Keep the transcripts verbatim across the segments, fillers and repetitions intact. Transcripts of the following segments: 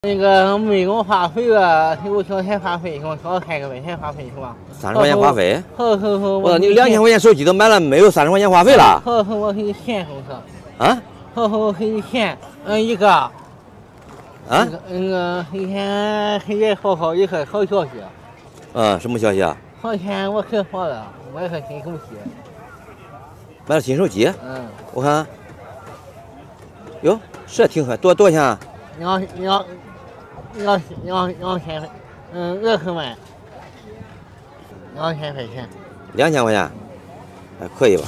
那个没给我话费了，给我交台话费，给我少开个外台话费是吧？ 三十块钱话费？ 好好好， 我你两千块钱手机都买了，没有三十块钱话费了？ 好好，我给你钱，我说。 啊？ 好好，我给你钱，嗯，一个。啊？那个以前黑夜好好一个好消息。 嗯，什么消息啊？ 好钱我可好了，买个新手机。 买了新手机？ 嗯。 我看。哟，这挺好，多多少钱啊？ 两两两两两千块，嗯，二十万，两千块钱。 两千块钱，还可以吧？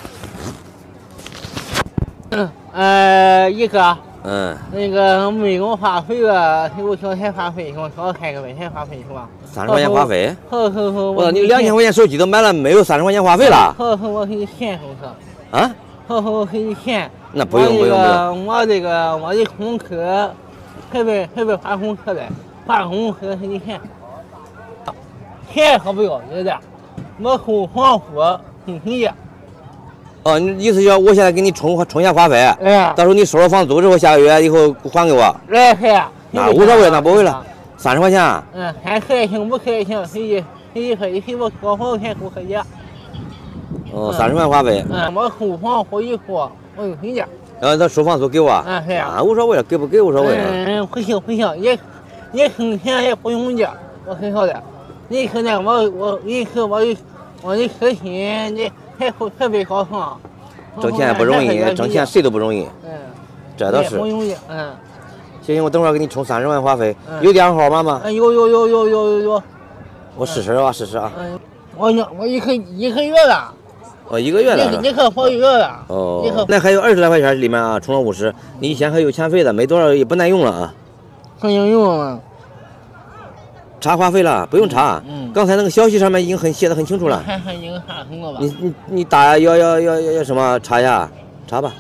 嗯，呃，一个。 嗯。 那个没给我话费了，给我交台话费，给我少开个外台话费是吧？ 三十块钱话费？ 好好好。 我你两千块钱手机都买了，没有三十块钱话费了？ 好好，我给你钱，我说。 啊？ 好好，我给你钱。 那不用不用不用。 我这个我的功课。还没还没发工资嘞，发工资给你钱，钱可不要紧的，我扣房租工钱。 哦，你意思叫我现在给你充充下话费， 哎， 到时候你收了房租之后，下个月以后还给我。 哎，是啊， 那无所谓，那不为了，三十块钱。 嗯，看可也行，不可也行，谁的谁的谁谁我交房钱不可以。 哦，三十块话费。 嗯，我扣房租以后我有谁家。 然后他收房租给我， 啊是啊， 无所谓了，给不给无所谓了。 嗯，不行不行，你你挣钱也不用的，我很好的。你可能我我你可我我的私心，你还还别搞上。 挣钱也不容易，挣钱谁都不容易。 嗯， 这倒是。 不容易，嗯。 行行，我等会儿给你充三十万话费，有电话号码吗？ 有有有有有有有。 我试试啊，试试啊。 嗯，我我一个一个月了。 哦，一个月了， 你可好一个了。 哦，那还有二十来块钱里面啊，充了五十，你以前还有钱费的，没多少也不耐用了啊。 不能用了。 查话费了，不用查。嗯。刚才那个消息上面已经很写的很清楚了。 看看已经查通了吧？ 你你你打要要要要要什么查一下？查吧。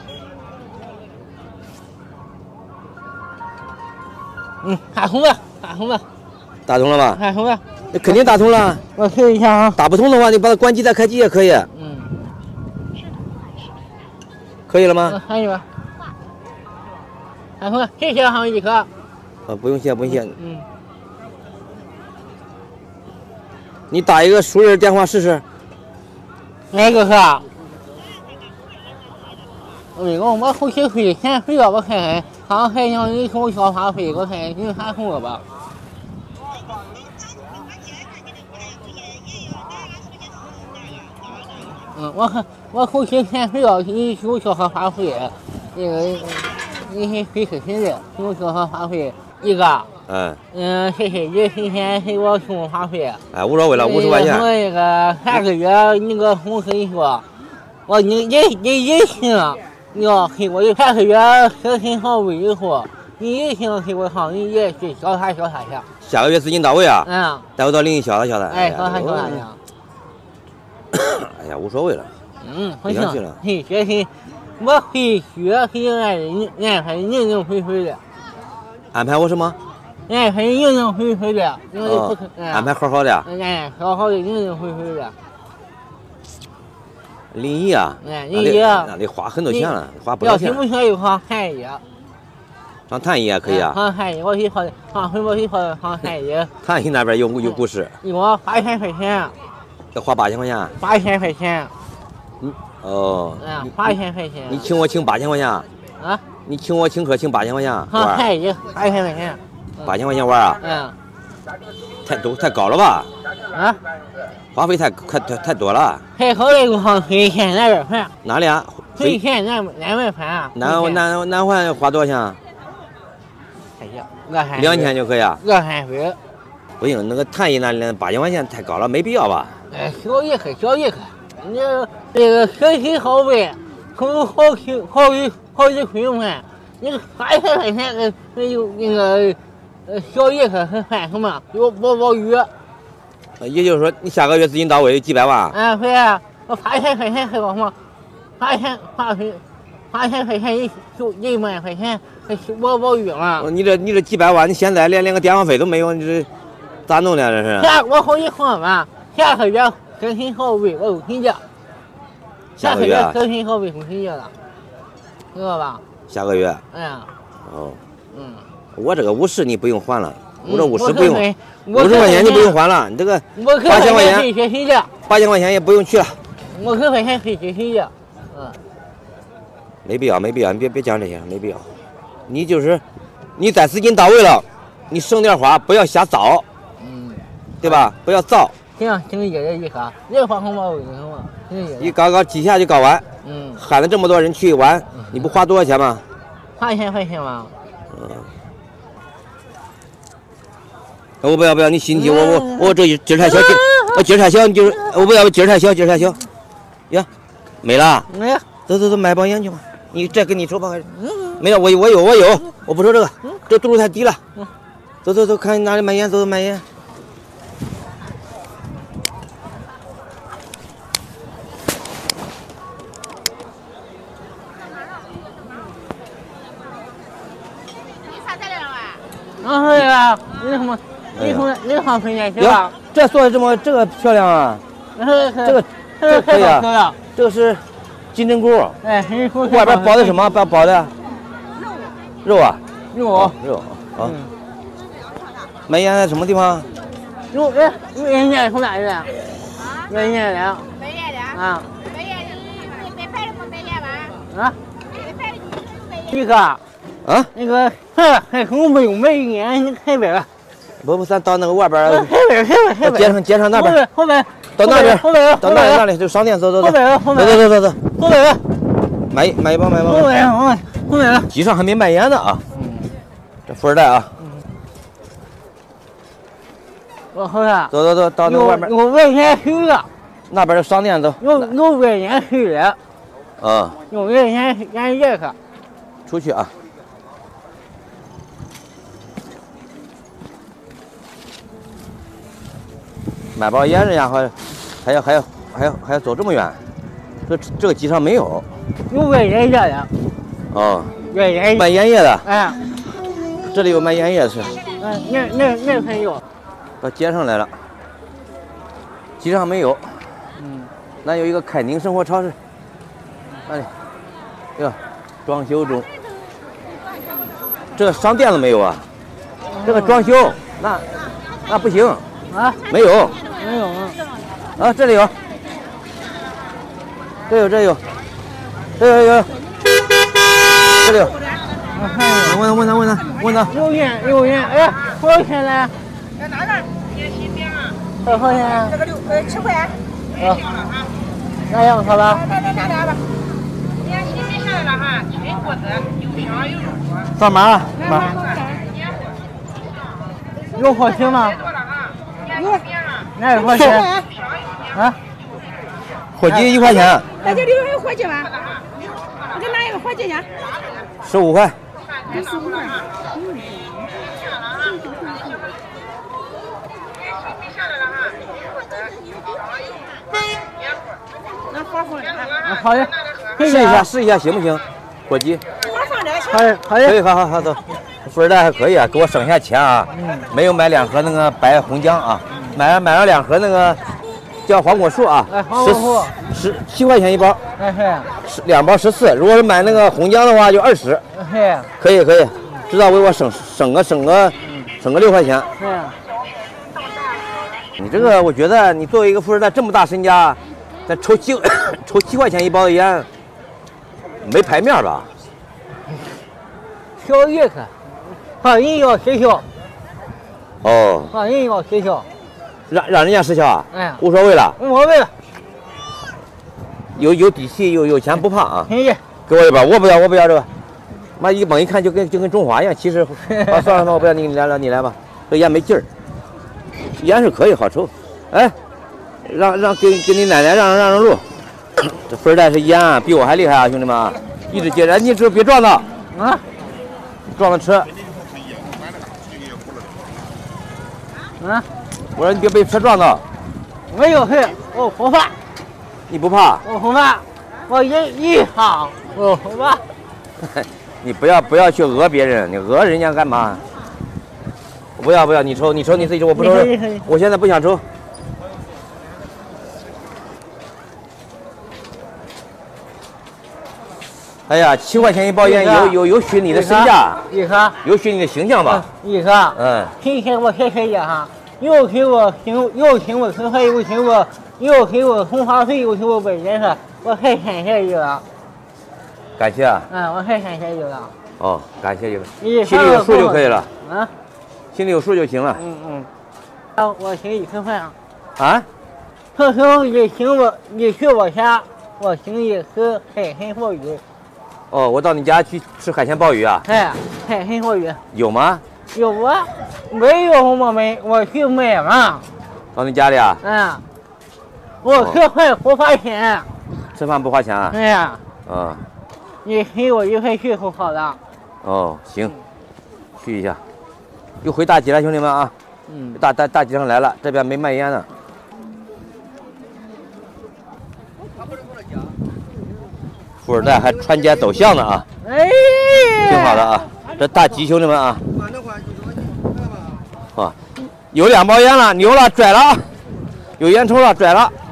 嗯，打通了，打通了。 打通了吧？ 打通了。 那肯定打通了。 我试一下啊。 打不通的话，你把它关机再开机也可以。 嗯。 可以了吗？ 还有。打通了，谢谢哈，一哥。 啊，不用谢，不用谢。 嗯。 你打一个熟人电话试试。 哪个是啊？那个我后期费钱费了，我看看，他还让你给我交话费，我看你打通了吧？嗯，我看我后期钱费了，你给我交上话费，那个你是费事情的，给我交上话费一个。 嗯。 嗯，谢谢你今天给我充话费。 哎，无所谓了，五十块钱。 我那个下个月你个公司你说，我你你你一行，你要给我下个月实行好位以后，你一行给我上，你也去交啥交啥去。 下个月资金到位啊？ 嗯。 带我到临沂消了消了。 哎，交啥交啥去。 哎呀，无所谓了。 嗯，不行。嘿，这是我必须给俺人安排认认回回的。 安排我什么？ 安排认认回回的。 哦。安排好好的。 哎，好好的认认回回的。 临沂啊？ 哎，临沂啊。 那得花很多钱了，花不少钱。 要听不听就上汉医。 上太医也可以啊。 上汉医，我去上上回我去上上汉医。 太医那边有有故事。 一共八千块钱。 要花八千块钱。 八千块钱。 嗯。哦。 嗯，八千块钱。 你请我请八千块钱。 啊？ 你请我请客请八千块钱。 上汉医八千块钱。 八千块钱玩啊？ 嗯。 太多太高了吧？ 啊？ 花费太太太太多了。 还好那个上飞天南边盘。 哪里啊？ 飞天南南边盘啊。 南南南环花多少钱？ 哎呀，我还两千就可以啊。 我还飞。 不行，那个太医那里八千块钱太高了，没必要吧？ 哎，小一克，小一克。你这个身体好呗，可有好几好几好几捆饭。你八千块钱那有那个呃小一克是饭什么？有鲍鲍鱼。 也就是说，你下个月资金到位有几百万？ 啊，对啊，我八千块钱还搞什么？八千八千八千块钱一就一万块钱，我鲍鱼嘛。 你这你这几百万，你现在连连个电话费都没有，你这咋弄呢？这是。 下我好几说嘛，下个月身体好位我有请假。 下个月身体好位有请假了，知道吧？ 下个月。 哎呀。 哦。 嗯。 我这个五十你不用还了，我这五十我不用， 我五十块钱你不用还了，你这个我可八千块可以钱， 学习的， 八千块钱也不用去了， 我可块钱可以学习的，嗯， 没必要，没必要，你别别讲这些，没必要。你就是你在资金到位了，你省点花，不要瞎造， 嗯， 对吧？不要造， 行，听爷爷一下，这个花红包我行吗？听爷爷， 一搞搞几下就搞完， 嗯， 喊了这么多人去玩，你不花多少钱吗？ 花一千块钱吗？ 嗯。我不要不要，你心急，我我我这劲儿太小，劲我劲儿太小，你就是我不要劲儿太小，劲儿太小，呀，没了， 没有， 走走走，买包烟去吧。你这跟你说吧，还是没有？我我有我有，我不说这个，这度数太低了。走走走，看哪里买烟，走走买烟。 啊，对了，你什么？你从你好分钱去吧？ 这做的这么这个漂亮啊！ 这个这个这个可以啊，这个是金针菇。 哎， 外边包的什么？包包的肉啊？ 肉肉啊。买烟在什么地方？ 肉哎，烟烟从哪里来？烟烟来。 买烟的。 啊。 买烟的，你买牌的不买烟吧？ 啊？ 买牌的你买烟。 一哥。啊？那个，还还红没有买烟，你开边。 不不，咱到那个外边， 开边开边开边。 街上街上那边。 后边。 到那边。 后边。 到那里那里就商店，走走走。 后边后边。 走走走走走。 后边。 买买一包买一包。 后边后边后边。 机上还没卖烟呢啊。嗯。这富二代啊。 我后边。 走走走，到那外面。 有外烟去了。 那边的商店走。 有有外烟去了。 嗯。 有外烟烟叶去。 出去啊。买包烟，人家还还要还要还要还要走这么远，这这个机上没有。 有卖烟叶的。 哦。 卖烟卖烟叶的。 哎。 这里有卖烟叶的是。 嗯，那那那还有。 到街上来了。机上没有。 嗯。 那有一个凯宁生活超市。那里。哟，装修中。这个商店都没有啊。这个装修，那那不行。 啊？ 没有。 没有啊。 啊，这里有。这有这有。这有有。这里有。问他问他问他问他。 有烟有烟，哎，多少钱呢？ 在哪儿？烟新饼啊。 多少钱？ 这个六呃七块。 啊。那样好吧？ 来来来来吧。烟新饼下来了哈，纯果子，有香有肉。 干嘛？妈。有火气吗？ 有。 哪有火气？啊？ 火鸡一块钱。 在这里还有火鸡吗？我给拿一个火鸡去。 十五块。 十五块。那花放着。 啊，好的。 试一下试一下行不行？火鸡。 花放着。 好的好的。 可以，好好好走。富二代还可以啊，给我省下钱啊。嗯。没有买两盒那个白红姜啊，买了买了两盒那个叫黄果树啊。 哎，黄果树。 十七块钱一包。 哎嘿。 十两包十四，如果是买那个红姜的话就二十。 嘿。 可以可以，知道为我省省个省个省个六块钱。 对。 你这个我觉得你作为一个富二代这么大身家，再抽七抽七块钱一包的烟，没排面吧？ 小意思，好人要实销。 哦。 好人要实销。 让让人家实销啊？ 哎。 无所谓了。 无所谓了。 有有底气，有有钱不怕啊！ 行行， 给我一包，我不要，我不要这个。妈一猛一看就跟就跟中华一样，其实，啊算了算了，我不要你来了，你来吧，这烟没劲儿，烟是可以好抽，哎，让让给给你奶奶让让让路，这富二代是烟啊，比我还厉害啊，兄弟们，一直接着，你这别撞到啊，撞到车，啊，我说你别被车撞到， 没有事，我不怕。 你不怕？ 我不怕，我一一好，我不怕。 你不要不要去讹别人，你讹人家干嘛？不要不要，你抽你抽你自己抽，我不抽，我现在不想抽。 哎呀，七块钱一包烟，有有有损你的身价， 一颗， 有损你的形象吧？ 一颗。 嗯， 今天我谢谢你哈，又给我请又请我吃饭，又请我又给我送话费，又给我买烟的，我太感谢你了。 感谢啊。 嗯，我太感谢你了。 哦，感谢你了， 你心里有数就可以了。 啊， 心里有数就行了。 嗯嗯。啊，我请你吃饭啊。 啊？ 到时候你请我，你去我家，我请你吃海鲜鲍鱼。 哦，我到你家去吃海鲜鲍鱼啊？ 哎，海鲜鲍鱼有吗？ 有啊，没有我没我去买嘛。 到你家里啊？ 嗯，我吃饭不花钱。 吃饭不花钱啊？ 哎呀， 啊。 你陪我一块去就好了。 哦，行，去一下。又回大集了，兄弟们啊！ 嗯， 大大大集上来了，这边没卖烟呢。富二代还穿街走巷呢啊！ 哎， 挺好的啊，这大吉兄弟们啊！啊，有两包烟了，牛了，拽了，有烟抽了，拽了。